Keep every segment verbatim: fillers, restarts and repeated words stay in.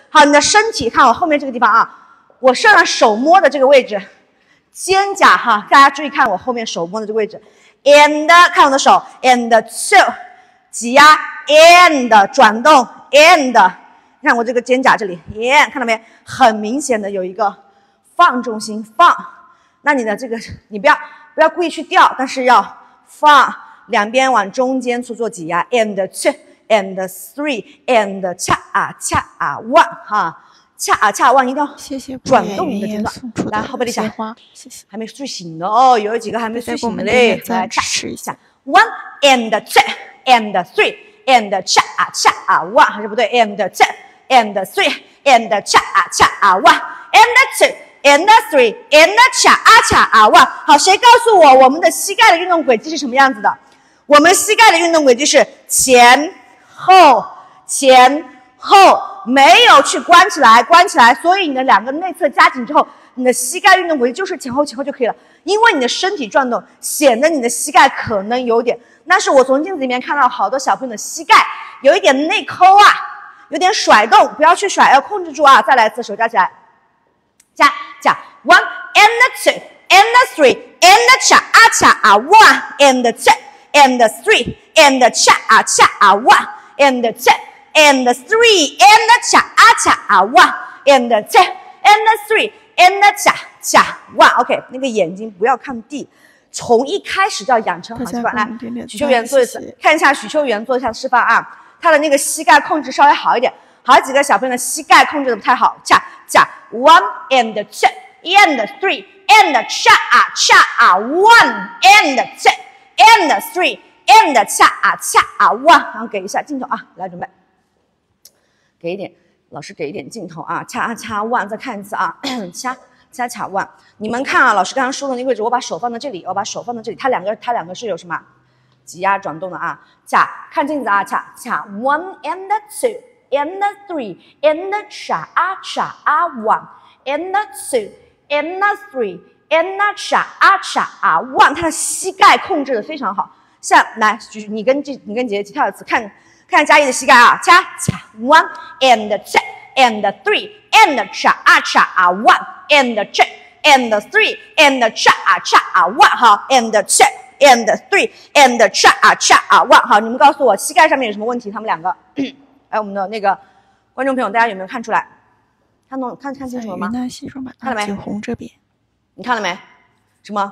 好，你的身体看我后面这个地方啊，我上来手摸的这个位置，肩胛哈，大家注意看我后面手摸的这个位置 ，and 看我的手 ，and two 挤压 ，and 转动 ，and 看我这个肩胛这里 ，and 看到没？很明显的有一个放重心放，那你的这个你不要不要故意去掉，但是要放，两边往中间去做挤压 ，and two and three and 恰啊恰啊 one 哈。恰啊恰万一定要转动你的肩膀，来后背立下，谢谢。还没睡醒的哦，有几个还没睡醒的嘞，来支持一下。One and two and three and 恰啊恰啊 one 还是不对 ？And two and three and 恰啊恰啊 one and two and three and 恰啊恰啊 one。好，谁告诉我我们的膝盖的运动轨迹是什么样子的？我们膝盖的运动轨迹是前后前后。没有去关起来，关起来，所以你的两个内侧夹紧之后，你的膝盖运动轨迹就是前后前后就可以了。因为你的身体转动，显得你的膝盖可能有点，但是我从镜子里面看到好多小朋友的膝盖有一点内抠啊，有点甩动，不要去甩，要控制住啊！再来一次，手夹起来，夹夹 ，one and two and three and 恰啊恰啊 one and two and three and 恰啊恰啊 one and two。And three and 恰啊恰啊 one and two and three and 恰恰 one。OK， 那个眼睛不要看地，从一开始就要养成好习惯。来，许秋元做一次，看一下许秋元做一下示范啊，他的那个膝盖控制稍微好一点。好几个小朋友的膝盖控制的不太好，恰恰 one and two and three and 恰啊恰啊 one and two and three and 恰啊恰啊 one。然后给一下镜头啊，来准备。给一点，老师给一点镜头啊，掐掐 one， 再看一次啊，掐掐掐 one。你们看啊，老师刚刚说的那个位置，我把手放到这里，我把手放到这里，它两个它两个是有什么挤压转动的啊？掐，看镜子啊，掐掐 one and two and three and 掐啊掐啊 one and two and three and 掐啊掐啊 one， 它的膝盖控制的非常好。像来，你跟这你跟姐姐一起跳一次，看。看佳怡的膝盖啊，掐掐 one and two and three and 掐啊掐啊 one and two and three and 掐啊掐啊 one 好 and two and three and 掐啊掐啊 one 好，你们告诉我膝盖上面有什么问题？他们两个，哎，我们的那个观众朋友，大家有没有看出来？看懂看看清楚了吗？看了没？ 红这边， 你看了没？什么？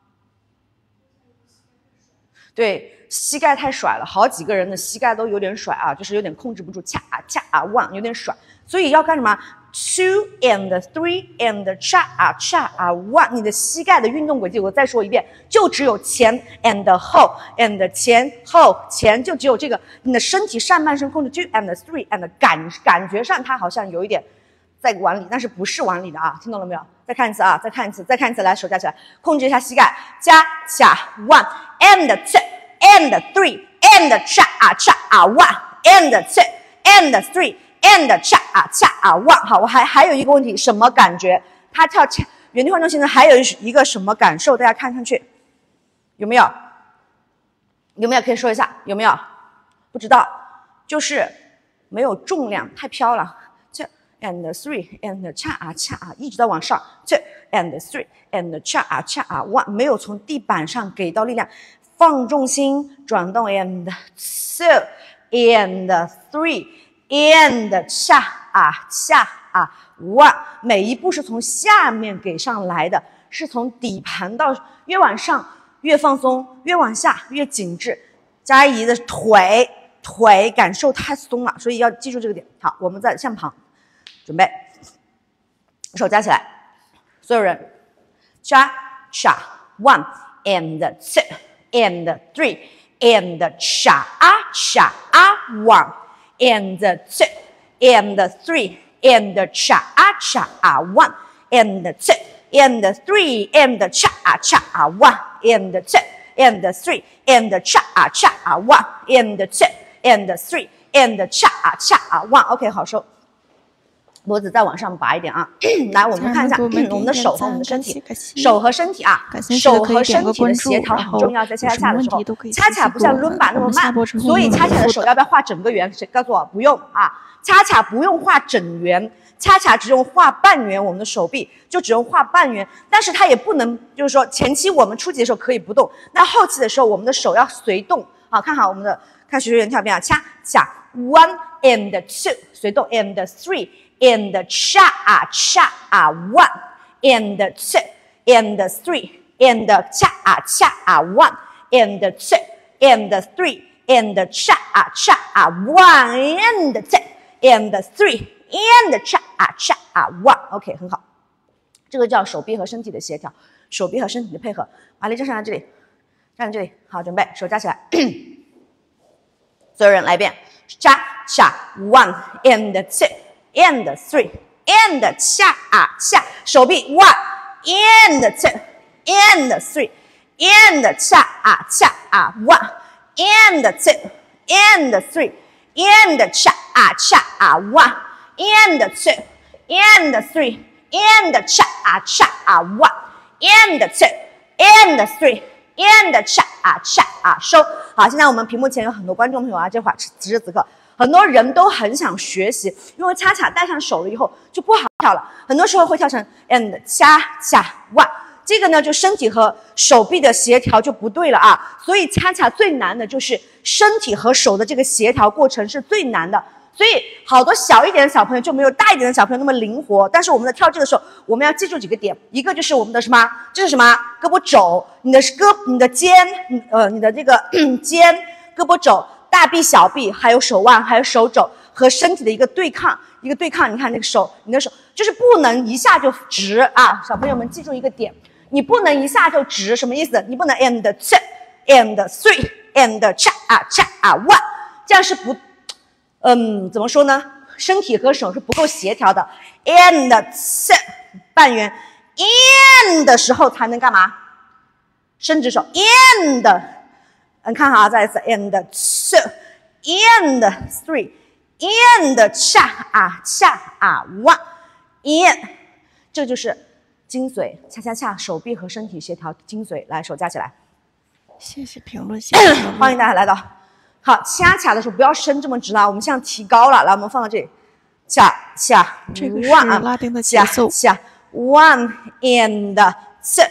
对。膝盖太甩了，好几个人的膝盖都有点甩啊，就是有点控制不住，恰啊恰啊 one 有点甩，所以要干什么 ？two and three and 恰啊恰啊 one， 你的膝盖的运动轨迹，我再说一遍，就只有前 and 后 and 前后前，就只有这个，你的身体上半身控制 two and three and 感感觉上它好像有一点在往里，但是不是往里的啊，听懂了没有？再看一次啊，再看一次，再看一次，来手夹起来，控制一下膝盖，加恰 one and two。And three, and 恰啊恰啊 one, and two, and three, and 恰啊恰啊 one。好，我还还有一个问题，什么感觉？他跳恰原地换重心呢，还有一个什么感受？大家看上去有没有？有没有可以说一下？有没有？不知道，就是没有重量，太飘了。这 and three, and 恰啊恰啊，一直在往上。这 and three, and 恰啊恰啊 one， 没有从地板上给到力量。放重心，转动 and two and three and 恰啊恰啊 one， 每一步是从下面给上来的，是从底盘到越往上越放松，越往下越紧致。佳怡的腿腿感受太松了，所以要记住这个点。好，我们在向旁准备，手夹起来，所有人恰恰 one and two。And three, and 恰啊恰啊 one, and two, and three, and 恰啊恰啊 one, and two, and three, and 恰啊恰啊 one, and two, and three, and 恰啊恰啊 one, and two, and three, and 恰啊恰啊 one。OK， 好收。 脖子再往上拔一点啊。来，我们看一下、嗯、我们的手和我们的身体，手和身体啊，手和身体的协调很重要，在恰恰恰的时候，恰恰不像伦巴那么慢，所以恰恰的手要不要画整个圆？谁告诉我？不用啊，恰恰不用画整圆。恰恰只用画半圆，我们的手臂就只用画半圆，但是它也不能，就是说前期我们初级的时候可以不动，那后期的时候我们的手要随动。好，看好我们的，看学员跳边啊，恰恰 one and two 随动 and three and 恰啊恰啊 one and two and three and 恰啊恰啊 one and two and three and 恰啊恰啊 one and two and three and 恰啊恰啊 one OK 很好，这个叫手臂和身体的协调，手臂和身体的配合。把力站上来这里，站在这里，好，准备手加起来，所有人来一遍，恰恰 one and two and three and 恰啊恰，手臂 one and two and three and 恰啊恰啊 one and two and three and 恰啊恰啊 one and two and three and 恰啊恰啊 one and two and three and 恰啊恰啊收。好，现在我们屏幕前有很多观众朋友啊，这会儿此时此刻很多人都很想学习，因为恰恰戴上手了以后就不好跳了，很多时候会跳成 and 恰恰 one， 这个呢就身体和手臂的协调就不对了啊，所以恰恰最难的就是身体和手的这个协调过程是最难的。所以好多小一点的小朋友就没有大一点的小朋友那么灵活，但是我们在跳这个时候，我们要记住几个点，一个就是我们的什么，这是什么？胳膊肘，你的胳，你的肩，呃，你的这个肩、胳膊肘、大臂、小臂，还有手腕，还有手肘和身体的一个对抗，一个对抗。你看那个手，你的手就是不能一下就直啊！小朋友们记住一个点，你不能一下就直，什么意思？你不能 and two and three and 恰啊恰啊 one， 这样是不。嗯，怎么说呢？身体和手是不够协调的 ，and two 半圆 ，and 的时候才能干嘛？伸直手 ，and， 你看好啊，再一次 ，and two and three and 恰啊恰啊 one，and， 这就是精髓，恰恰恰手臂和身体协调精髓。来，手加起来。 谢谢评论，谢谢评论欢迎大家来到。好，恰恰的时候不要伸这么直了，我们现在提高了，来，我们放到这里，恰恰， 这个是拉丁的节奏， 恰恰 one and two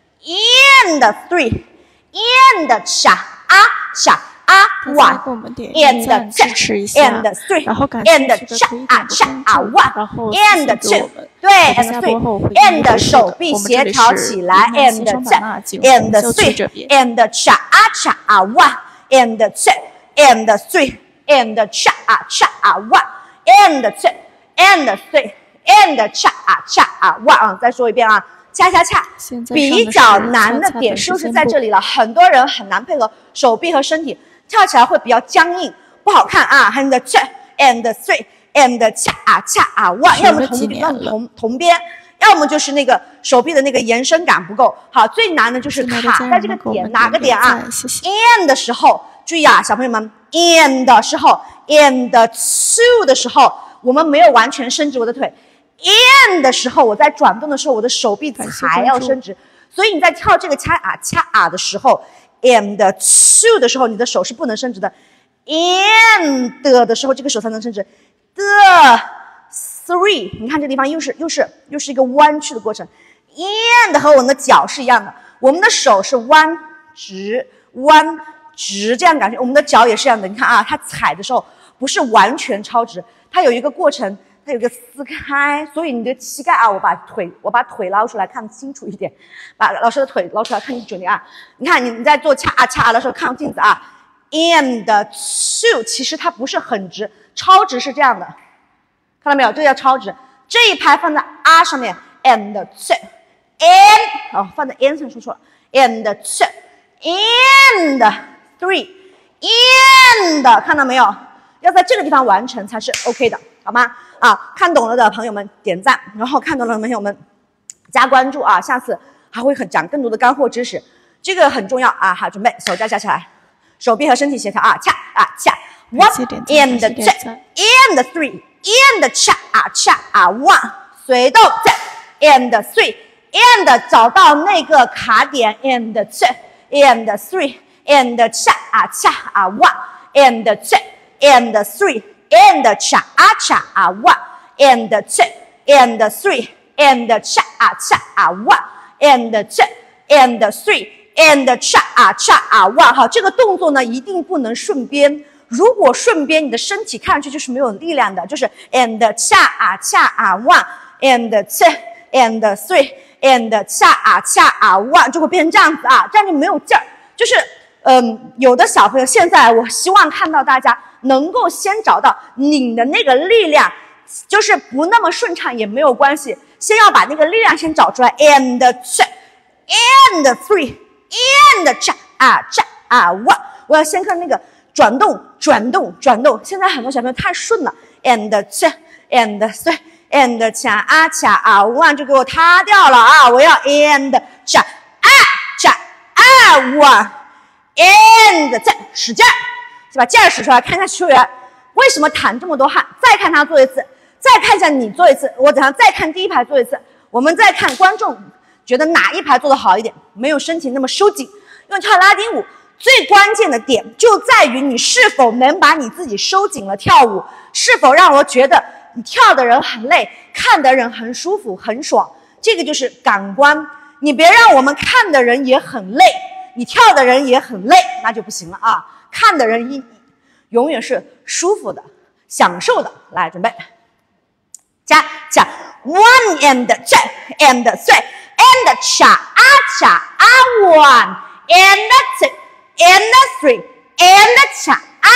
and three and 恰啊恰啊 one and two and three and 恰啊恰啊 one and two， 对 and three and 手臂协调起来 and two and three and 恰啊恰啊 one and two and three and 恰啊恰啊 one and two and three and 恰啊恰啊 one 啊，再说一遍啊，恰恰恰比较难的点就是在这里了，很多人很难配合手臂和身体，跳起来会比较僵硬，不好看啊。and two and three and 恰啊恰啊 one， 要么同要么同同边，要么就是那个手臂的那个延伸感不够。好，最难的就是卡在这个点，哪个点啊 ？and 的时候。注意啊，小朋友们 ，and 的时候 ，and two 的时候，我们没有完全伸直我的腿 ，and 的时候，我在转动的时候，我的手臂才要伸直。所以你在跳这个恰啊恰啊的时候 ，and two 的时候，你的手是不能伸直的 ，and 的时候，这个手才能伸直。的 three， 你看这个地方又是又是又是一个弯曲的过程 ，and 和我们的脚是一样的，我们的手是弯直弯。直这样感觉，我们的脚也是这样的。你看啊，它踩的时候不是完全超直，它有一个过程，它有一个撕开，所以你的膝盖啊，我把腿我把腿捞出来看清楚一点，把老师的腿捞出来看清楚一点啊。你看你你在做恰啊恰啊的时候看镜子啊 ，and two 其实它不是很直，超直是这样的，看到没有？这叫超直。这一排放在啊上面 ，and two and 哦放在 n 上说错了 ，and two and three and 看到没有？要在这个地方完成才是 OK 的，好吗？啊，看懂了的朋友们点赞，然后看懂了的朋友们加关注啊！下次还会很讲更多的干货知识，这个很重要啊！好，准备手加加起来，手臂和身体协调啊，恰啊恰 ，one and two and three and cha cha one， 随动再 and three and 找到那个卡点 and two and three and cha cha one and two and three and cha cha one and two and three and cha cha one and two and three and cha cha one。 好，这个动作呢一定不能顺鞭，如果顺鞭，你的身体看上去就是没有力量的，就是 and cha cha one and two and three and cha cha one 就会变成这样子啊，这样就没有劲儿。就是嗯，有的小朋友现在我希望看到大家能够先找到拧的那个力量，就是不那么顺畅也没有关系，先要把那个力量先找出来 and two and three and cha cha one， 我要先看那个转动转动转动，现在很多小朋友太顺了 and two and three and cha cha one 就给我塌掉了啊，我要 and cha cha one and 再使劲儿，是吧？劲儿使出来，看一下球员为什么淌这么多汗，再看他做一次，再看一下你做一次，我等下再看第一排做一次，我们再看观众觉得哪一排做得好一点，没有身体那么收紧。因为跳拉丁舞最关键的点就在于你是否能把你自己收紧了跳舞，是否让我觉得你跳的人很累，看的人很舒服很爽，这个就是感官。你别让我们看的人也很累，你跳的人也很累，那就不行了啊！看的人一永远是舒服的、享受的。来，准备，加加 one and two and three and cha cha one and two and three and cha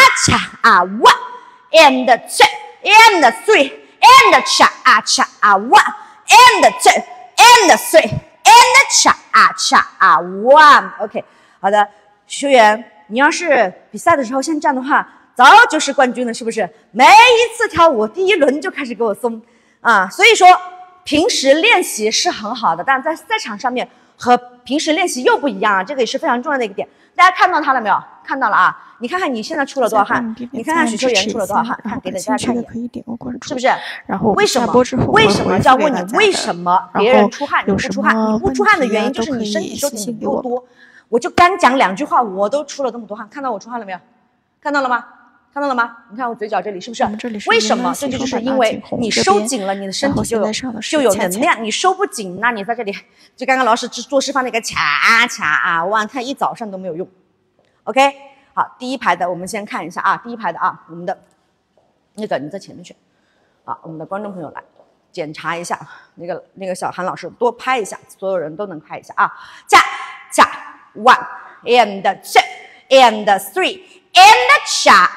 cha one and two and three and cha cha one and two and three and cha cha one。 OK， 好的，学员，你要是比赛的时候像这样的话，早就是冠军了，是不是？每一次跳舞第一轮就开始给我松啊，所以说平时练习是很好的，但在赛场上面和平时练习又不一样啊，这个也是非常重要的一个点。大家看到它了没有？看到了啊！你看看你现在出了多少汗，你看看许秋妍出了多少汗，看给大家看一眼，是不是？ 然后为什么？为什么叫问你为什么别人出汗你不出汗？你不出汗的原因就是你身体收紧不够多。我就刚讲两句话，我都出了这么多汗，看到我出汗了没有？看到了吗？看到了吗？你看我嘴角这里是不是？为什么？这就是因为你收紧了，你的身体就有就有能量。你收不紧，那你在这里就刚刚老师做示范那个卡卡啊，哇，看一早上都没有用。OK， 好，第一排的我们先看一下啊，第一排的啊，我们的那个你在前面去，好，我们的观众朋友来检查一下，那个那个小韩老师多拍一下，所有人都能拍一下啊，加加 one and two and three。and cha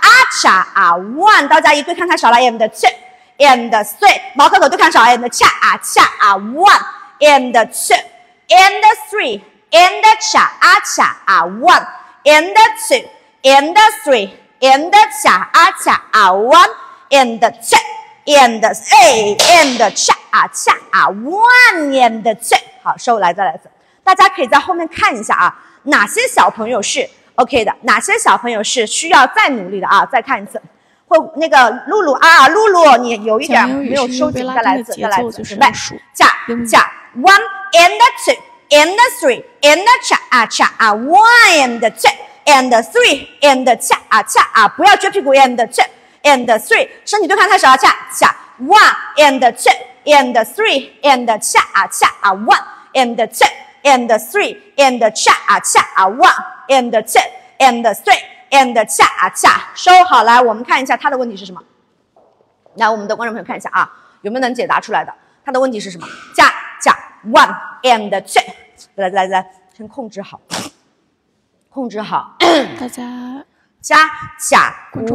cha one， 大家一对看太少了 and two and three， 毛可可对看少 and cha cha one and two and three and cha cha one and two and three and cha cha one and two and three and cha cha one and two。 好，收来再来一次，大家可以在后面看一下啊，哪些小朋友是OK 的，哪些小朋友是需要再努力的啊？再看一次，会那个露露啊，露露你有一点没有收紧，再来一次，再来一次，准备，加加 one and two and three and cha cha one and two and three and cha cha， 不要撅屁股 and two and three， 身体对看太少，恰恰 one and two and three and cha cha one and two and three and cha cha one and two and three and cha cha。 收好，来我们看一下他的问题是什么。来，我们的观众朋友看一下啊，有没有能解答出来的？他的问题是什么？加加 one and two， 来来来，先控制好，控制好。 大家加加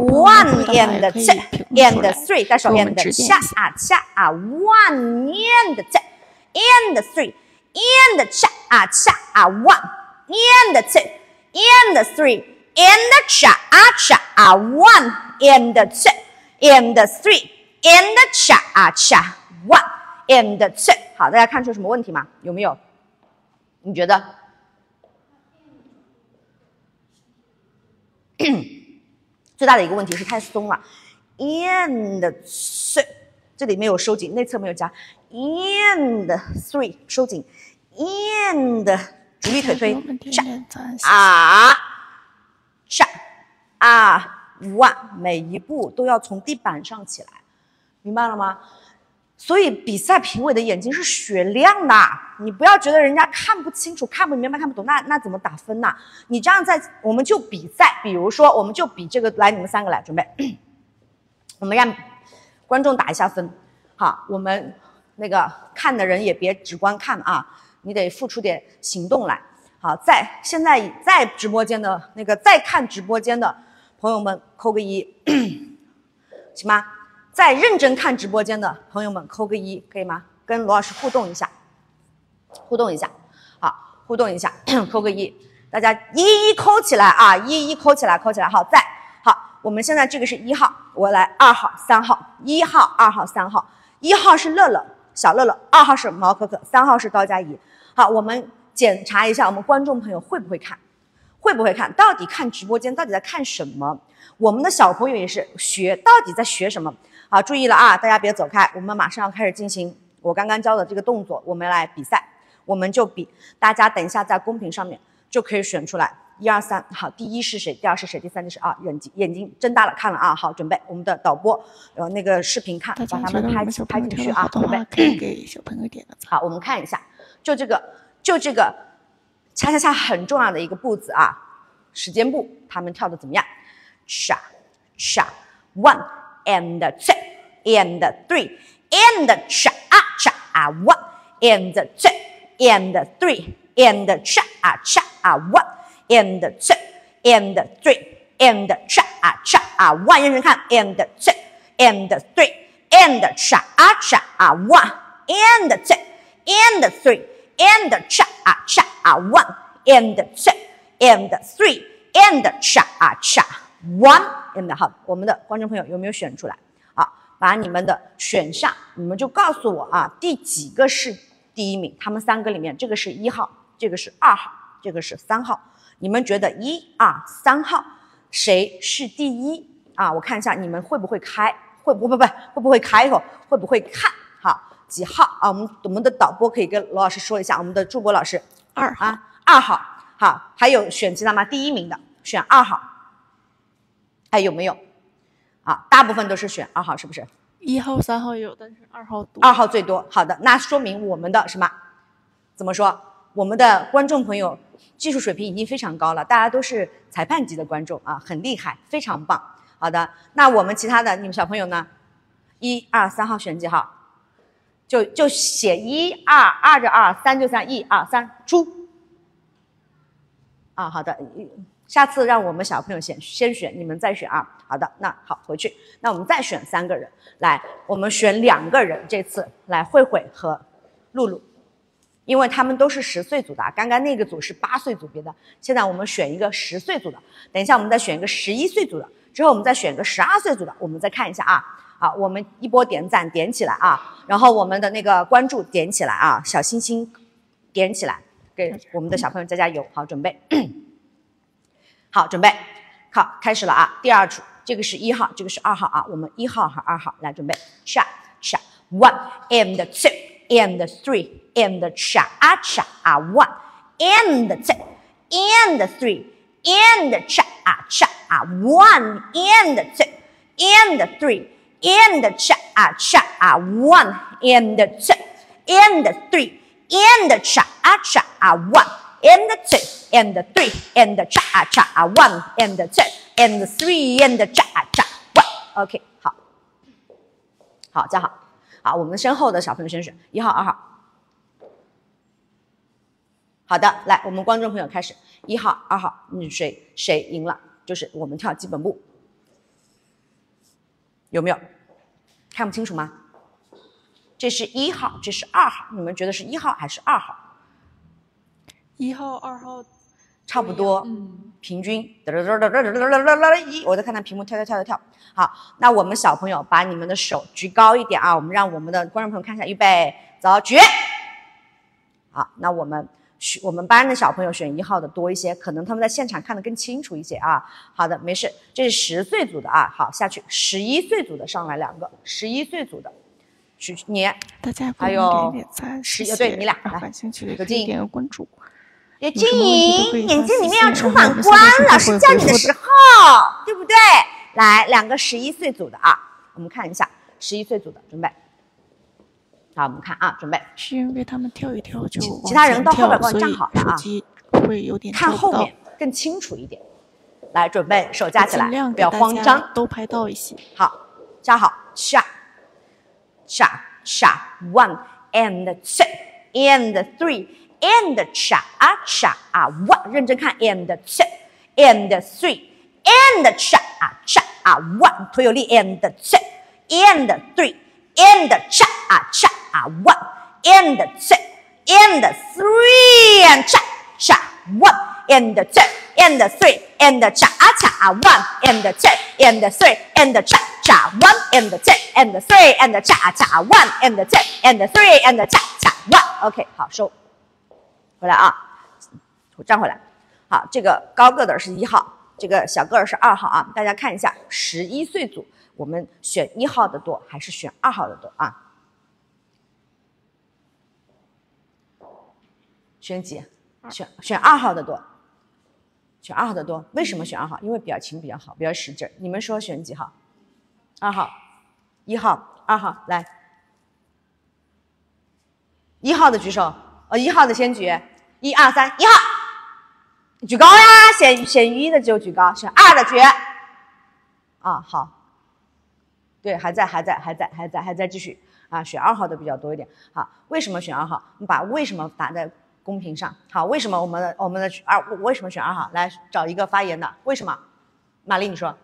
one and two and three， 带手 and cha cha one and two and three and cha cha one and two and three and cha cha one and two and three and cha cha one and two。 好，大家看出什么问题吗？有没有？你觉得？最大的一个问题是太松了， ，and two， 这里没有收紧，内侧没有加 ，and three 收紧 ，and 主力腿推，啊，上啊 ，one 每一步都要从地板上起来，明白了吗？所以比赛评委的眼睛是雪亮的，你不要觉得人家看不清楚、看不明白、看不懂，那那怎么打分呢？你这样在我们就比赛，比如说我们就比这个，来，你们三个来准备，我们让观众打一下分，好，我们那个看的人也别只光看啊，你得付出点行动来。好，在现在在直播间的那个在看直播间的朋友们扣个一，行吗？在认真看直播间的朋友们扣个一，可以吗？跟罗老师互动一下，互动一下，好，互动一下，扣个一，大家一一扣起来啊，一一扣起来，扣起来，好，在，好，我们现在这个是一号，我来二号、三号，一号、二号、三号，一号是乐乐，小乐乐，二号是毛可可，三号是高佳怡，好，我们检查一下我们观众朋友会不会看，会不会看，到底看直播间到底在看什么？我们的小朋友也是学，到底在学什么？好，注意了啊，大家别走开，我们马上要开始进行我刚刚教的这个动作，我们来比赛，我们就比，大家等一下在公屏上面就可以选出来，一二三，好，第一是谁，第二是谁，第三是啊，眼睛眼睛睁大了看了啊，好，准备，我们的导播，呃，那个视频看，把他们拍拍进去啊，准备， 可以给小朋友点个赞。 好，我们看一下，就这个，就这个，恰恰恰很重要的一个步子啊，时间步，他们跳的怎么样？傻傻 one and two and three and 傻啊傻啊 one and two and three and 傻啊傻啊 one and two and three and 傻啊傻啊 one， 认真看 and two and three and 傻啊傻啊 one and two and three and 傻啊傻啊 one and two and three and 傻啊傻one and 好，我们的观众朋友有没有选出来？啊，把你们的选项，你们就告诉我啊，第几个是第一名？他们三个里面，这个是一号，这个是二号，这个是三号。你们觉得一二三号谁是第一啊？我看一下你们会不会开，会不不不会不会开口，会不会看？好，几号啊？我们我们的导播可以跟罗老师说一下，我们的助播老师二号啊，二号。好，还有选其他吗？第一名的选二号。还有没有？啊，大部分都是选二号，是不是？ 一号、三号有，但是二号多。 二号最多。好的，那说明我们的什么？怎么说？我们的观众朋友技术水平已经非常高了，大家都是裁判级的观众啊，很厉害，非常棒。好的，那我们其他的你们小朋友呢？一二三号选几号？就就写一二，二就二，三就三，一二三出。啊，好的。下次让我们小朋友先先选，你们再选啊。好的，那好，回去。那我们再选三个人，来，我们选两个人，这次来慧慧和露露，因为他们都是十岁组的，刚刚那个组是八岁组别的，现在我们选一个十岁组的，等一下我们再选一个十一岁组的，之后我们再选一个十二岁组的，我们再看一下啊。好，我们一波点赞点起来啊，然后我们的那个关注点起来啊，小心心点起来，给我们的小朋友加加油。好，准备。好，准备，好，开始了啊！第二组，这个是一号，这个是二号啊。我们一号和二号来准备，下下 one and two and three and 下啊下啊 one and two and three and 下啊下啊 one and two and three and 下啊下啊 one and two and three and 下啊下啊 one and two and three and cha cha one and two and three and cha cha one。 OK， 好，好，加好，好，我们身后的小朋友先选一号、二号。好的，来，我们观众朋友开始，一号、二号，你谁谁赢了？就是我们跳基本步，有没有？看不清楚吗？这是一号，这是二号，你们觉得是一号还是二号？ 一号、二号差不多， 嗯， 平均。一，我在看他屏幕跳跳跳跳跳。好，那我们小朋友把你们的手举高一点啊，我们让我们的观众朋友看一下，预备，走，举。好，那我们我们班的小朋友选一号的多一些，可能他们在现场看得更清楚一些啊。好的，没事，这是十岁组的啊。好，下去十一岁组的上来两个，十一岁组的，去你， 大家还有点点赞， 十一，对你俩来， 感兴趣的有静点个关注。 有静莹，眼睛里面要出反光了，是叫你的时候，对不对？来，两个十一岁组的啊，我们看一下十一岁组的，准备。好，我们看啊，准备。 是因为他们跳一跳就其他人到后边帮我站好了啊， 手机会有点看后面更清楚一点。来，准备，手架起来，不要慌张， 都拍到一些。 好，站好 ，sha sha sha one and two and three and sha ah sha ah one， 认真看 and two and three and sha ah sha ah one， 腿有力 and two and three and sha ah sha ah one and two and three and sha sha one and two and three and cha cha one and two and three and cha cha one and two and three and cha cha one and two and three and cha cha one。 OK， 好，收回来啊，我站回来。好，这个高个的是一号，这个小个儿是二号啊。大家看一下，十一岁组我们选一号的多还是选二号的多啊？选几？选选二号的多。选二号的多，为什么选二号？因为表情比较好，比较使劲。你们说选几号？二号、一号、二号，来，一号的举手。哦，一号的先举，一二三，一号，举高呀！选选一的就举高，选二的举。啊，好，对，还在，还在，还在，还在，还在继续啊！选二号的比较多一点。好，为什么选二号？你把为什么打在公屏上。好，为什么我们的我们的二为什么选二号？来找一个发言的，为什么？玛丽，你说。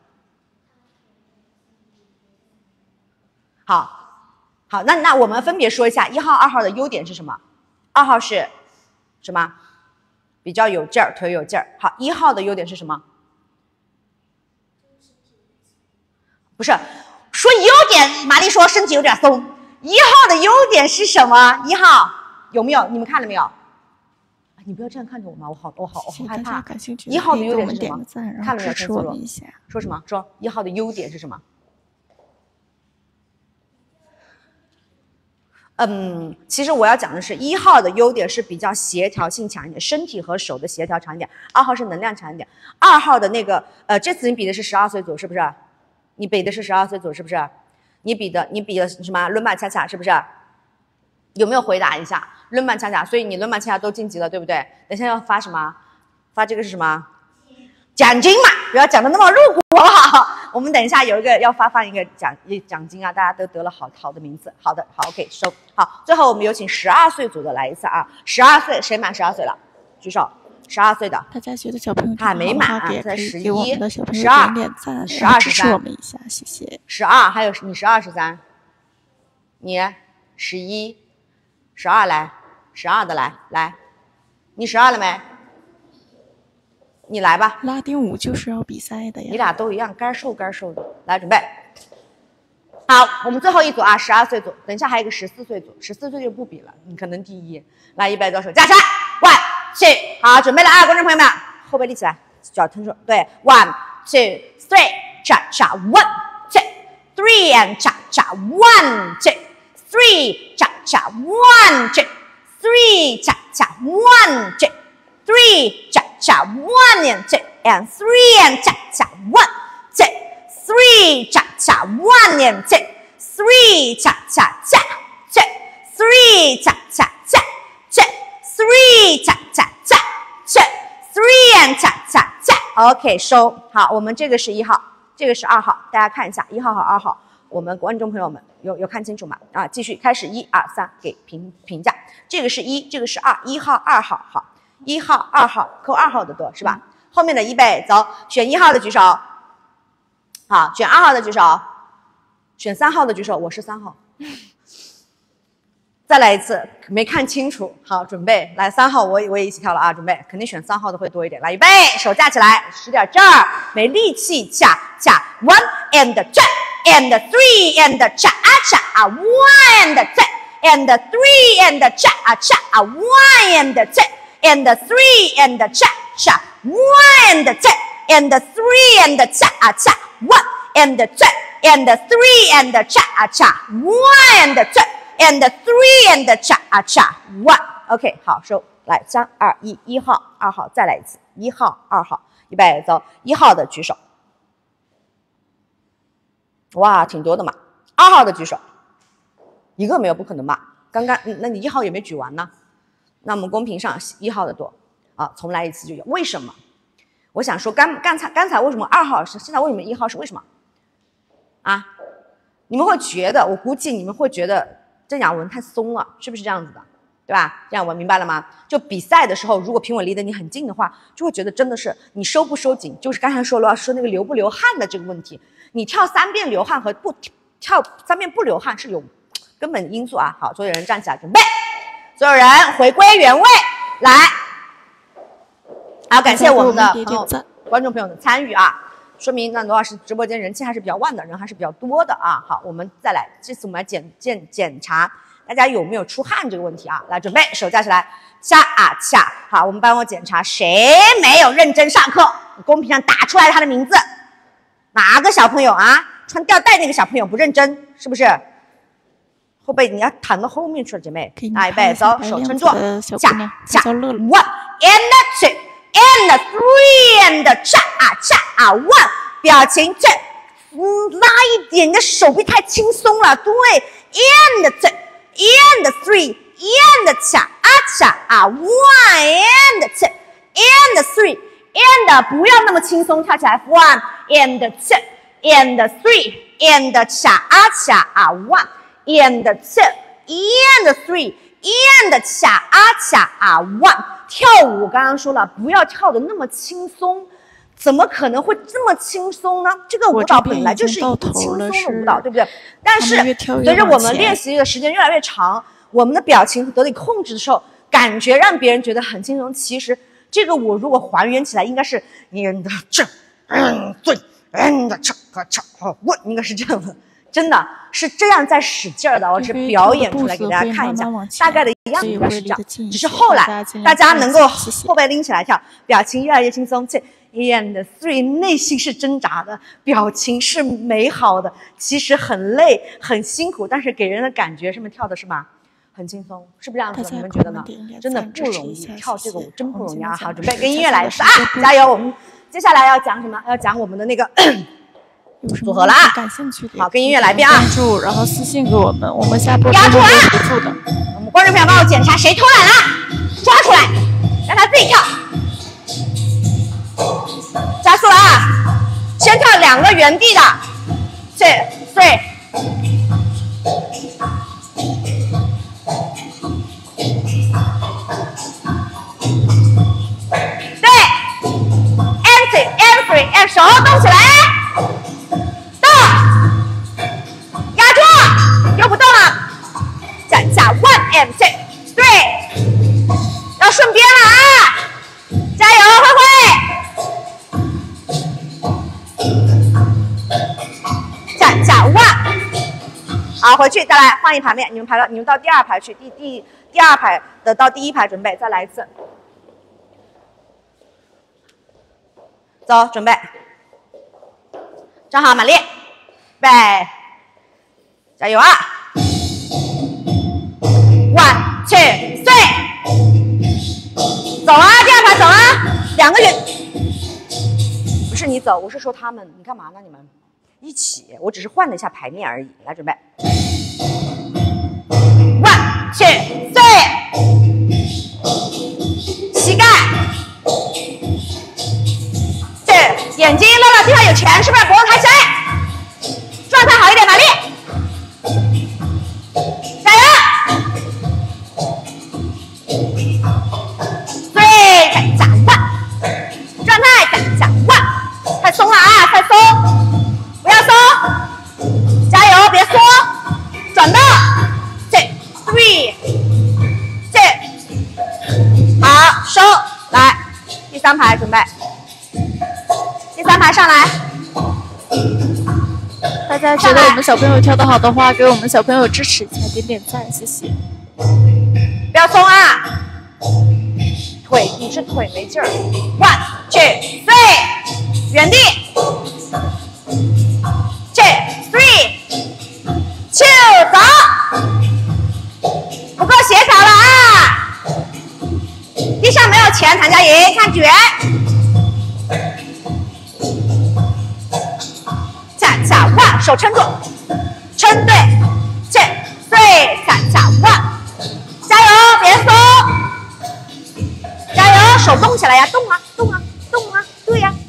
好，好，那那我们分别说一下一号、二号的优点是什么？二号是什么？比较有劲儿，腿有劲儿。好，一号的优点是什么？不是，说优点，玛丽说身体有点松。一号的优点是什么？一号有没有？你们看了没有？你不要这样看着我嘛，我好，我好，我好害怕。一号的优点是什么？看了没有？说一下。 说什么？说一号的优点是什么？嗯，其实我要讲的是一号的优点是比较协调性强一点，身体和手的协调强一点。二号是能量强一点。二号的那个，呃，这次你比的是十二岁组，是不是？你比的是十二岁组，是不是？你比的，你比的什么？伦巴恰恰，是不是？有没有回答一下？伦巴恰恰，所以你伦巴恰恰都晋级了，对不对？等一下要发什么？发这个是什么？奖金嘛，不要讲的那么露骨好不好？我们等一下有一个要发放一个奖奖金啊，大家都得了好好的名字。好的，好 ，OK， 收。好，最后我们有请十二岁组的来一次啊！十二岁，谁满十二岁了？举手。十二岁的， 大家觉得小朋友还没满， 在十一、 十二、 十二、十三， 我们一下，谢谢。 十二，还有你十二、十三，你十一、十二来，十二的来来，你十二了没？你来吧。 拉丁舞就是要比赛的呀。 你俩都一样，该瘦该瘦的。来，准备。好，我们最后一组啊，十二岁组。等一下还有一个十四岁组，十四岁就不比了，你可能第一。来，一百多手架起来 ，one two， 好，准备了啊，观众朋友们，后背立起来，脚腾出，对 ，one two three， cha cha one two three and cha cha one two three cha cha one two three cha cha one two three cha cha one and two and three and cha cha one two three cha cha one and two three cha cha cha two three cha cha cha two three cha cha cha two three and cha cha cha OK 收好，我们这个是一号，这个是二号，大家看一下一号和二号，我们观众朋友们有有看清楚吗？啊，继续开始一二三给评评价，这个是一，这个是二，一号二号好。一号、二号扣二号的多是吧？后面的一倍走，选一号的举手，好，选二号的举手，选三号的举手，我是三号。再来一次，没看清楚，好，准备来三号，我我也一起跳了啊，准备，肯定选三号的会多一点，来预备，手架起来，使点劲儿，没力气，恰恰 one and two and three and cha cha one and two and three and cha cha one and two and three and cha cha one and two and three and cha cha one and two and three and cha cha one and two and three and cha cha one。 OK， 好，收，来，三二一，一号、二号，再来一次，一号、二号，预备走，一号的举手。哇，挺多的嘛。二号的举手，一个没有，不可能吧？刚刚，那你一号也没举完呢。那我们公屏上一号的多啊，重来一次就有。为什么？我想说，刚刚才刚才为什么二号是，现在为什么一号是？为什么？啊？你们会觉得，我估计你们会觉得这两文太松了，是不是这样子的？对吧？这样我明白了吗？就比赛的时候，如果评委离得你很近的话，就会觉得真的是你收不收紧，就是刚才说了说那个流不流汗的这个问题。你跳三遍流汗和不跳三遍不流汗是有根本因素啊。好，所有人站起来准备，所有人回归原位，来。好，感谢我们的朋友、观众朋友的参与啊，说明那罗老师直播间人气还是比较旺的，人还是比较多的啊。好，我们再来，这次我们来检检检查大家有没有出汗这个问题啊。来，准备，手架起来，掐啊掐。好，我们帮我检查谁没有认真上课，公屏上打出来他的名字。哪个小朋友啊？穿吊带那个小朋友不认真，是不是？后背你要躺到后面去了，姐妹。来，预备，走，手撑住，掐掐 ，one and two and three and cha cha one， 表情这，嗯，拉一点，你的手臂太轻松了，对 ，and two and three and cha cha one and two and three。and 不要那么轻松跳起来 ，one and two and three and cha cha one and two and three and cha cha one。跳舞刚刚说了，不要跳的那么轻松，怎么可能会这么轻松呢？这个舞蹈本来就是一个轻松的舞蹈，对不对？但是随着我们练习的时间越来越长，我们的表情得以控制的时候，感觉让别人觉得很轻松，其实。这个舞如果还原起来，应该是你的这，嗯，对，嗯的这个这，好，我应该是这样的，真的是这样在使劲儿的，我只表演出来给大家看一下，大概的样子应该是这样，只是后来大家能够后背拎起来跳，表情越来越轻松，这 and three 内心是挣扎的，表情是美好的，其实很累很辛苦，但是给人的感觉上面跳的是吗？很轻松，是不是这样子？你们觉得呢？真的不容易，跳这个舞真不容易啊！好，准备跟音乐来一次啊！加油！我们接下来要讲什么？要讲我们的那个组合了啊！ 感兴趣的， 好，跟音乐来一遍啊！ 关注，然后私信给我们，我们下播压住啊！ 不的。 我们观众朋友帮我检查谁偷懒了，抓出来，让他自己跳。加速了啊！先跳两个原地的 ，two three。哎，手动起来，动，压住，又不动了，加加 one and two three， 要顺边了啊！加油，慧慧，加加 one， 好，回去再来换一排面，你们排到你们到第二排去，第第第二排的到第一排准备，再来一次。走，准备，站好，马力，备，加油啊 ！One, two, three， 走啊，第二排走啊，两个人，不是你走，我是说他们，你干嘛呢？你们一起，我只是换了一下排面而已。来，准备 ，One, two, three， 膝盖。眼睛乐乐地上有钱，是不是？脖子抬起来，状态好一点，马力，加油！对，再加 one， 状态再加 one， 太松了啊，太松，不要松，加油，别缩，转到 two three two， 好，收，来，第三排准备。第三排上来， 大家觉得我们小朋友跳得好的话，给我们小朋友支持一下，点点赞，谢谢。 不要松啊！ 腿，你是腿没劲儿。One two three， 原地。Two three two， 走。不够协调了啊！地上没有钱，谭佳莹，看卷。恰恰 one， 手撑住，撑对。Two three， 恰恰 one， 加油，别松。加油，手动起来呀，动啊，动啊，动啊，对呀。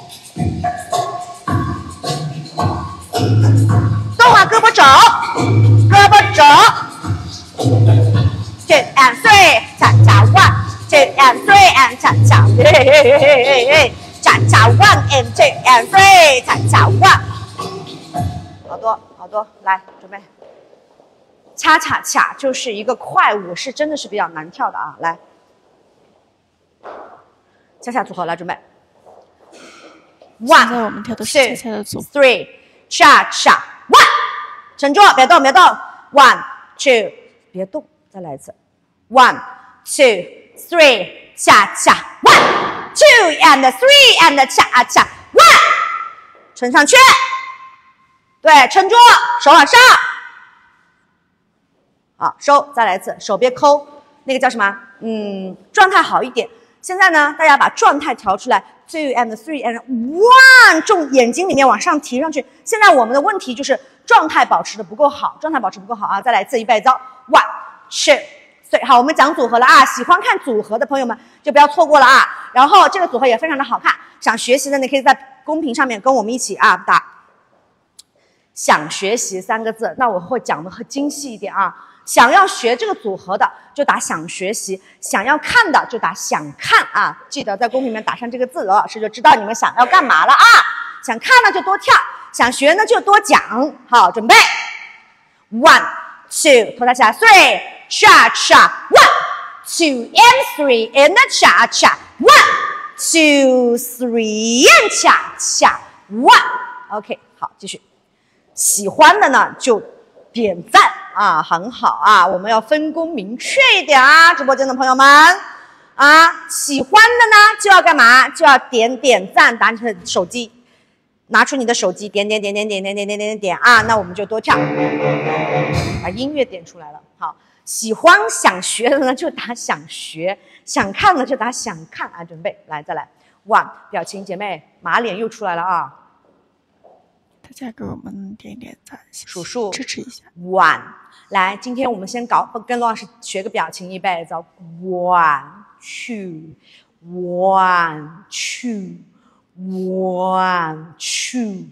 动啊，胳膊肘，胳膊肘。Two and three， 恰恰 one， two and three and 恰恰，嘿嘿嘿嘿嘿，恰恰 one and two and three， 恰恰 one。好多好多，来准备。恰恰恰就是一个快舞，是真的是比较难跳的啊，来。恰恰组合来准备。One， 现在我们跳的是恰恰的组合。 Three， 恰恰 one， 撑住，别动别动。One two， 别动，再来一次。One two three， 恰恰 one two and three and 恰恰 one， 撑上去。对，撑住，手往上。好，收，再来一次，手别抠，那个叫什么？嗯，状态好一点。现在呢，大家把状态调出来 ，two and three and one， 重眼睛里面往上提上去。现在我们的问题就是状态保持的不够好，状态保持不够好啊！再来一次，预备走 ，one two three， 好，我们讲组合了啊！喜欢看组合的朋友们就不要错过了啊！然后这个组合也非常的好看，想学习的你可以在公屏上面跟我们一起啊打“想学习”三个字，那我会讲的很精细一点啊。想要学这个组合的就打想学习，想要看的就打想看啊！记得在公屏里面打上这个字，罗老师就知道你们想要干嘛了啊！想看呢就多跳，想学呢就多讲。好，准备 ，one two， 头抬起来 ，three cha cha one two and three and cha cha one two three and cha cha one。OK， 好，继续。喜欢的呢就点赞。啊，很好啊，我们要分工明确一点啊，直播间的朋友们啊，喜欢的呢就要干嘛？就要点点赞，打你的手机，拿出你的手机，点点点点点点点点点点啊，那我们就多跳，把音乐点出来了。好，喜欢想学的呢就打想学，想看的就打想看啊，准备来再来 ，one 表情，姐妹马脸又出来了啊。 大家给我们点一点赞， 数数支持一下。 one， 来，今天我们先搞跟罗老师学个表情，预备走 ，one two one two one two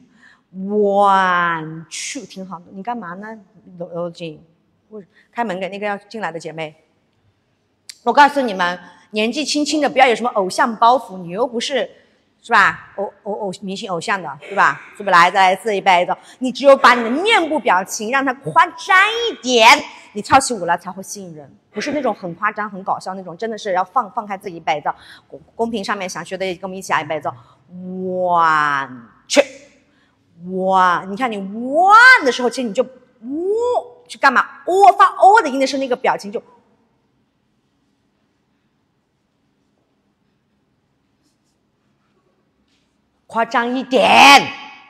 one two， 挺好的。你干嘛呢？罗罗静，开门给那个要进来的姐妹。我告诉你们，年纪轻轻的不要有什么偶像包袱，你又不是。是吧？偶偶偶明星偶像的，对吧？是不是？来，再来一次，预备走。你只有把你的面部表情让它夸张一点，你跳起舞来才会吸引人。不是那种很夸张、很搞笑那种，真的是要放放开自己，预备走。公屏上面想学的也跟我们一起来，预备走。one two one， 你看你 one 的时候，其实你就喔去干嘛？喔发喔的音的时候，那个表情就。夸张一点，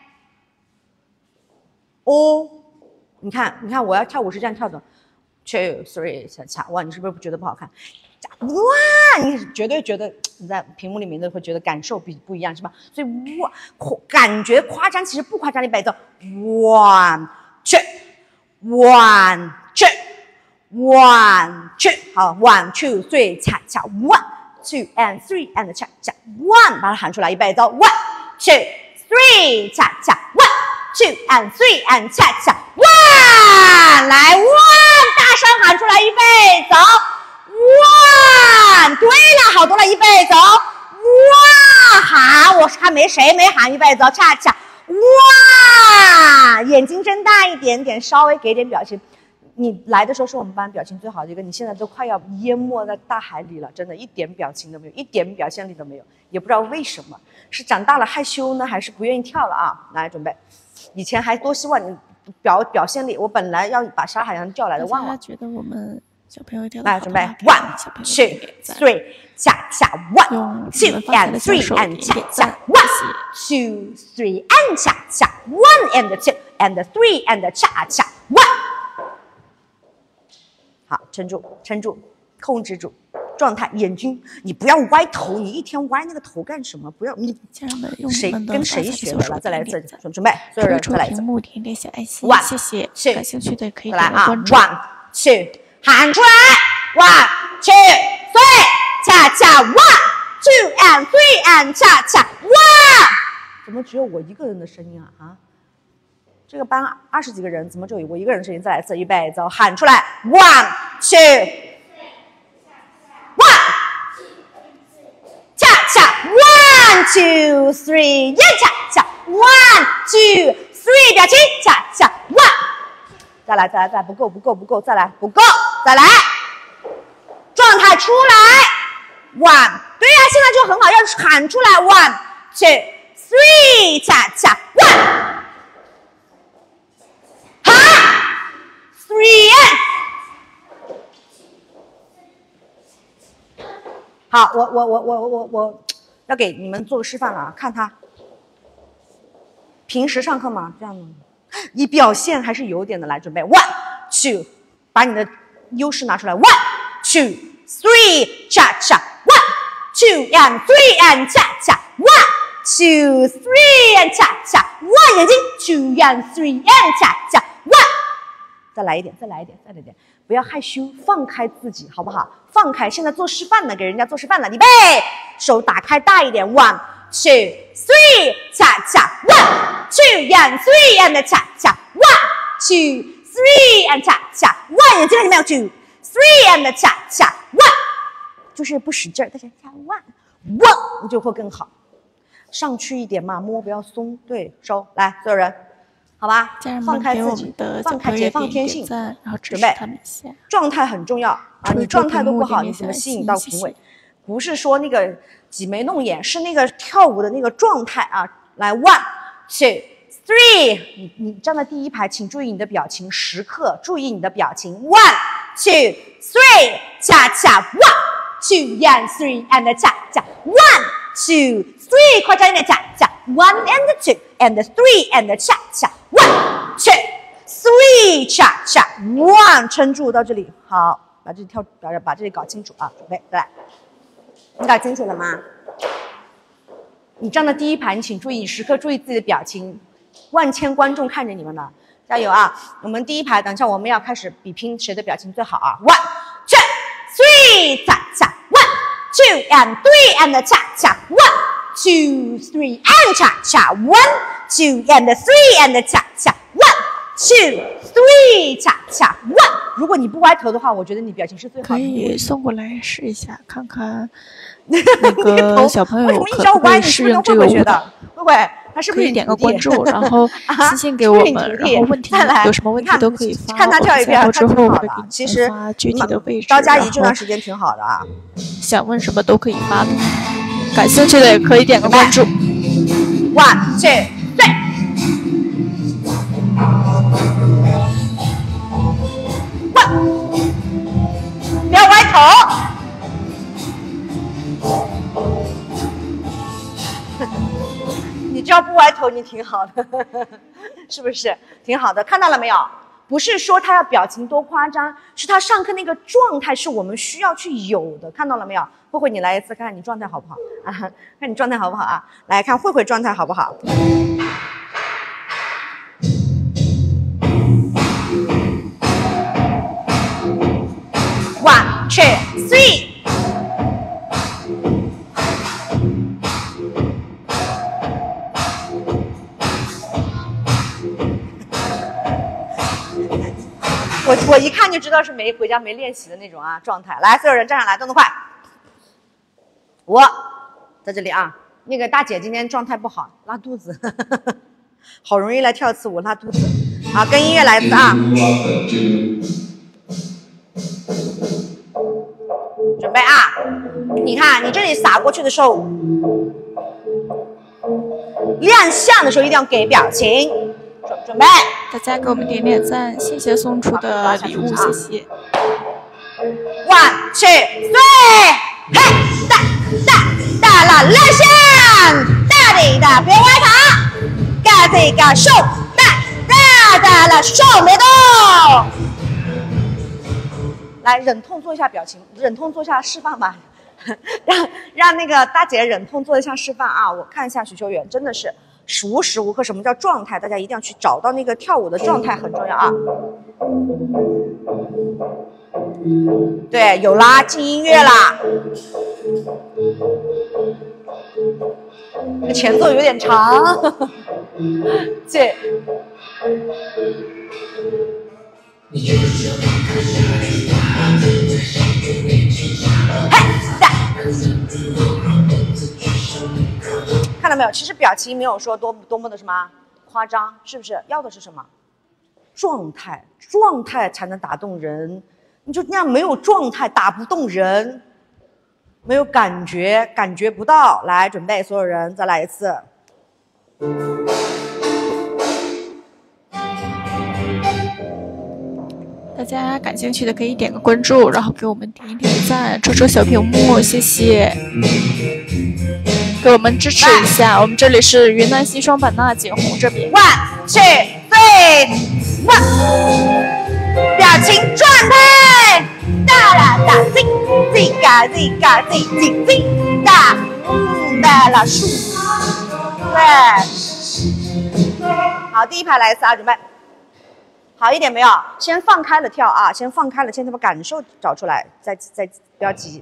哦，你看，你看，我要跳舞是这样跳的 ，two three 恰恰，哇，你是不是觉得不好看？哇，你绝对觉得你在屏幕里面都会觉得感受比不一样，是吧？所以哇，感觉夸张，其实不夸张的摆奏 ，one two one two one two， 好 ，one two three 恰恰 one two and three and 恰恰 one， 把它喊出来，预备走 one。two three 恰恰 one two and three and 恰恰 one， 来 one 大声喊出来，预备走 one， 对了，好多了，预备走 one， 好，我看没谁没喊，预备走恰恰 one， 眼睛睁大一点点，稍微给点表情。你来的时候是我们班表情最好的一个，你现在都快要淹没在大海里了，真的一点表情都没有，一点表现力都没有，也不知道为什么，是长大了害羞呢，还是不愿意跳了啊？来，准备，以前还多希望你表表现力，我本来要把沙海洋叫来的，忘了。 大家觉得我们小朋友跳来，准备 one two three， 恰恰 one two and three and 恰恰 one two three and 恰恰 one and two and three and 恰恰 one。好，撑住，撑住，控制住状态，眼睛你不要歪头，你一天歪那个头干什么？不要你谁跟谁学的了？再来一次，准准备，所有人再来一次。 点点小爱心，谢谢。 two， 感兴趣的可以来啊关注。 one two， 喊出来 one two three， 恰恰 one two and three and 恰恰 one。怎么只有我一个人的声音啊？啊？这个班二十几个人，怎么只有我一个人的声音？再来一次，预备走，喊出来 one two。 one two three， 耶恰恰 one two three， 表情恰恰 one， 再来再来再来，不够不够不够，再来不够再来，状态出来 one， 对呀、啊，现在就很好，要喊出来 one two three， 恰恰 one， 好 three， 好，我我我我我我。 要给你们做个示范了啊！看他，平时上课嘛，这样的，你表现还是有点的。来，准备 one two， 把你的优势拿出来 one two three， 恰恰 one two and three and 恰恰 one two three and 恰恰 one， 眼睛 two and three and 恰恰 one， 再来一点，再来一点，再来一点，不要害羞，放开自己，好不好？放开，现在做示范呢，给人家做示范了，预备。 手打开大一点 ，one two three， 恰恰 one two and three and 恰恰 one two three and 恰恰 one， 眼睛看见没有 ？two three and 恰恰 one， 就是不使劲儿，但是恰 one one 你就会更好。上去一点嘛，摸不要松，对，收来，所有人，好吧？放开自己，放开解放天性，准备，状态很重要啊！你状态都不好，你怎么吸引到评委？ 不是说那个挤眉弄眼，是那个跳舞的那个状态啊！来 ，one two three， 你你站在第一排，请注意你的表情，时刻注意你的表情 ，one two three， 恰恰 one two and three and 恰恰 one two three， 快点点恰恰 one and two and three and 恰恰 one two three， 恰恰 one， 撑住到这里，好，把这里跳，把把这里搞清楚啊！准备，再来。 你搞清楚了吗？你站在第一排，你请注意，时刻注意自己的表情。万千观众看着你们呢，加油啊！我们第一排，等一下我们要开始比拼谁的表情最好啊 ！one two three， 恰恰 one two and three and 恰恰 one two three and 恰恰 one two and three and 恰恰 one two three 恰恰 one。如果你不歪头的话，我觉得你表情是最好的。 可以送过来试一下，看看。 那个小朋友可不可以适应这个舞蹈？ 慧慧，他是不是可以点个关注，然后私信给我们，然后问题有什么问题都可以发。 看他跳一遍， 然后之后会给其实发具体的位置。 高佳怡这段时间挺好的啊， 想问什么都可以发的，感兴趣的也可以点个关注。 One two three， 不要歪头。 你只要不歪头，你挺好的，是不是？挺好的，看到了没有？不是说他要表情多夸张，是他上课那个状态是我们需要去有的，看到了没有？慧慧，你来一次，看看你状态好不好啊？看你状态好不好啊？来看慧慧状态好不好？ One, two, three。 我我一看就知道是没回家没练习的那种啊状态。来，所有人站上来，动作快。我在这里啊，那个大姐今天状态不好，拉肚子，呵呵呵好容易来跳一次舞拉肚子。好，跟音乐来一次啊。准备啊！你看，你这里撒过去的时候，亮相的时候一定要给表情。准准备， 大家给我们点点赞，谢谢送出的礼物，谢谢。 one two three， 嘿，大大大了拉线，大力的别歪塔，嘎这个手大大大了手没动。来，忍痛做一下表情，忍痛做一下示范吧，让让那个大姐忍痛做一下示范啊！我看一下许秋远，真的是无时无刻什么叫状态，大家一定要去找到那个跳舞的状态，很重要啊。对，有啦，进音乐啦。这个前奏有点长，这。看到没有？其实表情没有说多多么的什么夸张，是不是？要的是什么？状态，状态才能打动人。你就那样没有状态，打不动人，没有感觉，感觉不到。来，准备，所有人再来一次。 大家感兴趣的可以点个关注，然后给我们点一点赞，戳戳小屏幕，谢谢，给我们支持一下。我们这里是云南西双版纳景洪这边。 One two three one， 表情状态，哒啦哒叽叽嘎叽嘎叽叽叽哒，嗯哒啦数，对，好，第一排来一次啊，准备。好一点没有？先放开了跳啊！先放开了，先把感受找出来，再再不要急。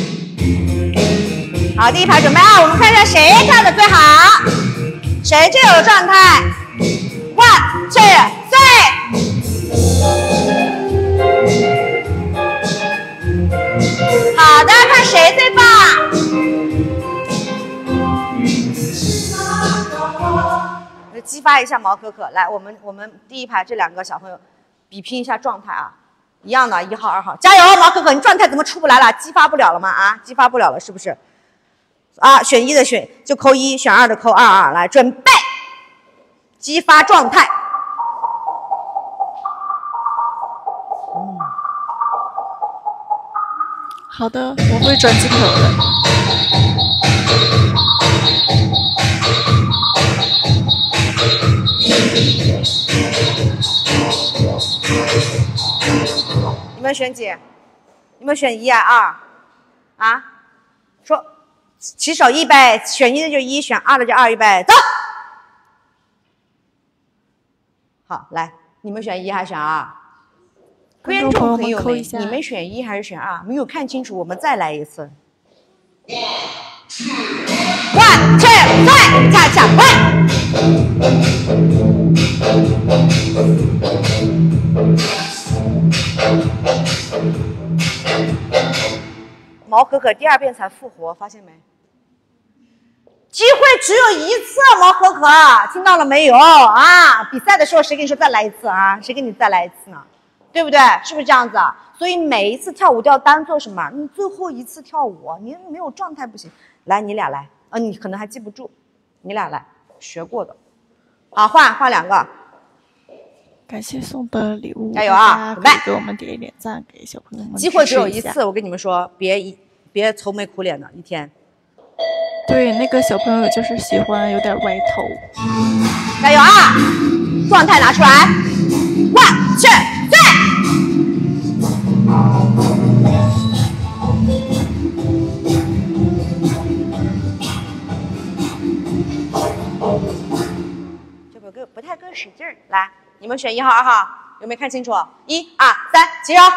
好，第一排准备啊！我们看一下谁跳的最好，谁最有状态。One two three， 好的，看谁最棒。激发一下毛可可，来，我们我们第一排这两个小朋友比拼一下状态啊，一样的，一号二号，加油，毛可可，你状态怎么出不来了？激发不了了吗？啊，激发不了了，是不是？啊，选一的选就扣一，选二的扣二啊，来，准备，激发状态。 嗯，好的，我会转镜头的。 你们选几？你们选一啊二？啊？说起手预备，选一的就一，选二的就二，预备走。好，来，你们选一还是选二？观众朋友们，你们选一还是选二？没有看清楚，我们再来一次。One two three， 恰恰快！毛可可第二遍才复活，发现没？机会只有一次，毛可可，听到了没有啊？比赛的时候谁跟你说再来一次啊？谁跟你再来一次呢？对不对？是不是这样子啊？所以每一次跳舞都要单做什么？你最后一次跳舞，你没有状态不行。来，你俩来，啊，你可能还记不住，你俩来，学过的。好，换换两个。 感谢送的礼物， 加油啊！ 准备，给我们点一点赞，给小朋友们。 机会只有一次，我跟你们说，别一别愁眉苦脸的一天。 对，那个小朋友就是喜欢有点歪头。 加油啊！状态拿出来 ，one two three。这个不太够使劲儿，来，你们选一号、二号，有没有看清楚？一、二、三，起手。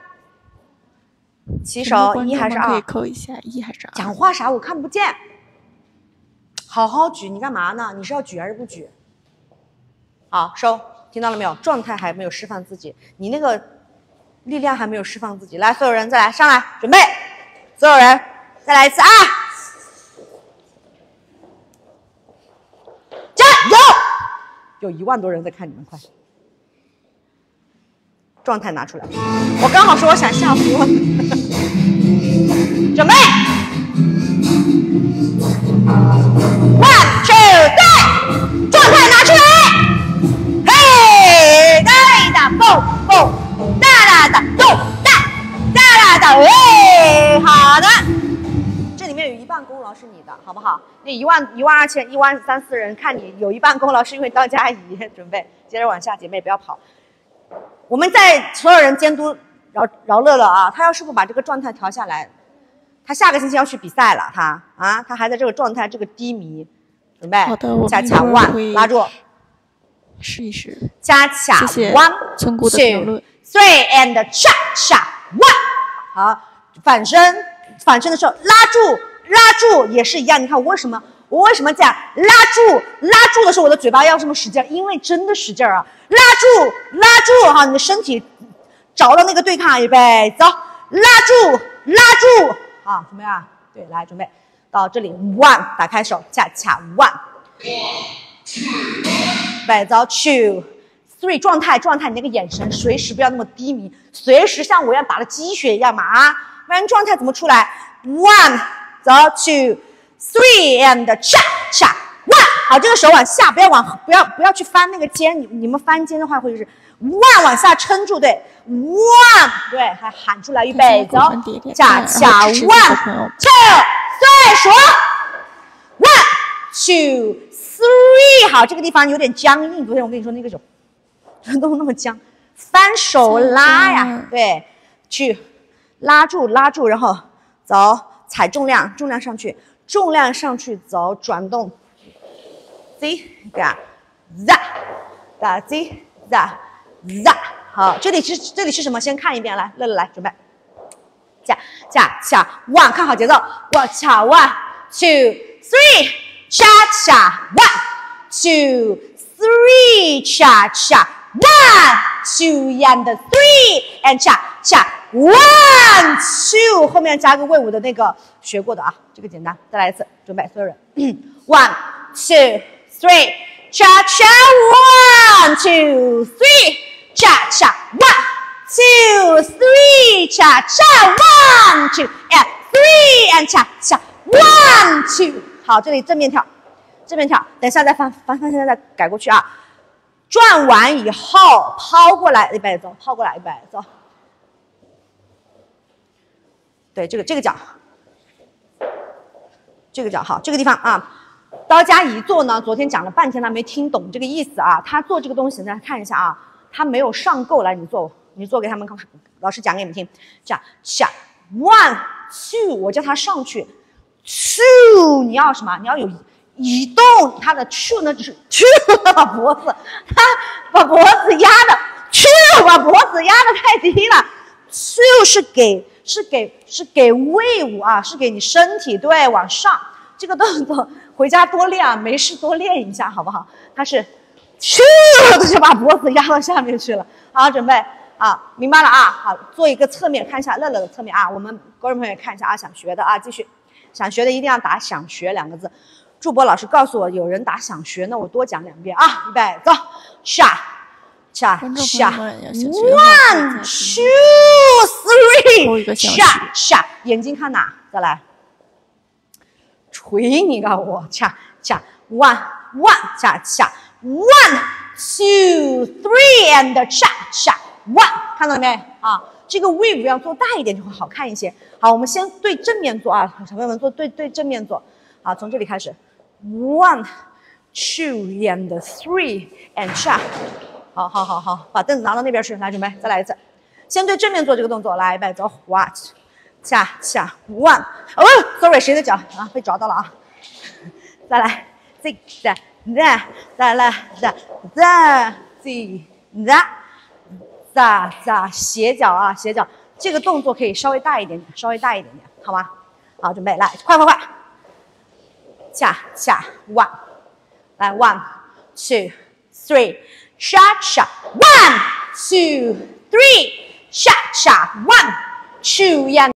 起手，一还是二？ 可以扣一下，一还是二？ 讲话啥？我看不见。好好举，你干嘛呢？你是要举还是不举？好，收，听到了没有？状态还没有释放自己，你那个力量还没有释放自己。来，所有人再来，上来，准备，所有人再来一次啊！加油！有一万多人在看你们，快！状态拿出来，我刚好说我想下播，准备。One two three， 状态拿出来，嘿，哒哒蹦蹦，哒哒哒咚哒哒半功劳是你的，好不好？那一万一万二千一万三四人看你有一半功劳是因为当家姨。准备接着往下，姐妹不要跑。我们在所有人监督饶饶乐乐啊，他要是不把这个状态调下来，他下个星期要去比赛了，他啊，他还在这个状态，这个低迷。准备， 好的，我加强 one， 拉住， 试一试， 加强 one， 村姑的评论 ，three and cha cha one， 好，反身，反身的时候拉住，拉住也是一样。你看我为什么，我为什么讲拉住，拉住的时候我的嘴巴要这么使劲，因为真的使劲啊，拉住，拉住哈，你的身体找到那个对抗，预备走，拉住，拉住，好，准备啊，对，来准备。到这里 one 打开手，恰恰 one， 摆走 two three 状态状态，你那个眼神随时不要那么低迷，随时像我一样打了鸡血一样嘛啊，不然状态怎么出来 ？one 走 two three and cha cha one， 好，这个手往下，不要往不要不要去翻那个肩，你你们翻肩的话会就是 one 往下撑住，对 one 对，还喊出来预备走，恰恰 one two。对，数 one two three， 好，这个地方有点僵硬。昨天我跟你说那个手都那么僵，翻手拉呀，对，去拉住拉住，然后走，踩重量，重量上去，重量上去走，转动 ，z 嘎 z 嘎 z z z， 好，这里是这里是什么？先看一遍，来，乐乐来，准备。恰恰恰 one， 看好节奏，我恰 one two three， 恰恰 one two three， 恰恰 one two and three and 恰恰 one two， 后面加个魏武的那个学过的啊，这个简单，再来一次，准备所有人 one two three， 恰恰 one two three， 恰恰 one。two three cha cha one two and three and cha cha one two， 好，这里正面跳，正面跳，等一下再翻翻翻，现在再改过去啊。转完以后抛过来，预备走，抛过来，预备走。对，这个这个脚，这个脚好，这个地方啊。刀家一做呢，昨天讲了半天他没听懂这个意思啊。他做这个东西，大家看一下啊，他没有上够，来你做。你做给他们看，老师讲给你们听。这样，下 one two， 我叫他上去 two， 你要什么？你要有移动。他的 two 呢，就是 two， 把脖子，他把脖子压的 two， 把脖子压的太低了。two 是给是给是给位武啊，是给你身体对往上。这个动作回家多练啊，没事多练一下好不好？他是 two， 就把脖子压到下面去了。好，准备。啊，明白了啊，好，做一个侧面，看一下乐乐的侧面啊，我们观众朋友看一下啊，想学的啊，继续，想学的一定要打想学两个字。祝博老师告诉我有人打想学，那我多讲两遍啊，预备走，下下下 ，one two three， 下下，眼睛看哪？再来，捶你个我，下下 one one 下下 one two three and 下下。one 看到了没啊？这个 wave 要做大一点就会好看一些。好，我们先对正面做啊，小朋友们做对对正面做。好，从这里开始 ，one two and three and 下。好好好好，把凳子拿到那边去，来准备再来一次。先对正面做这个动作，来，预备走 ，what 下下 one， 哦 ，sorry， 谁的脚啊？被找到了啊！再来 ，z z z， 再来 z z z z。咋咋斜脚啊，斜脚，这个动作可以稍微大一点点，稍微大一点点，好吗？好，准备来，快快快，恰恰 one， 来 one two three， cha cha one two three， cha cha one two and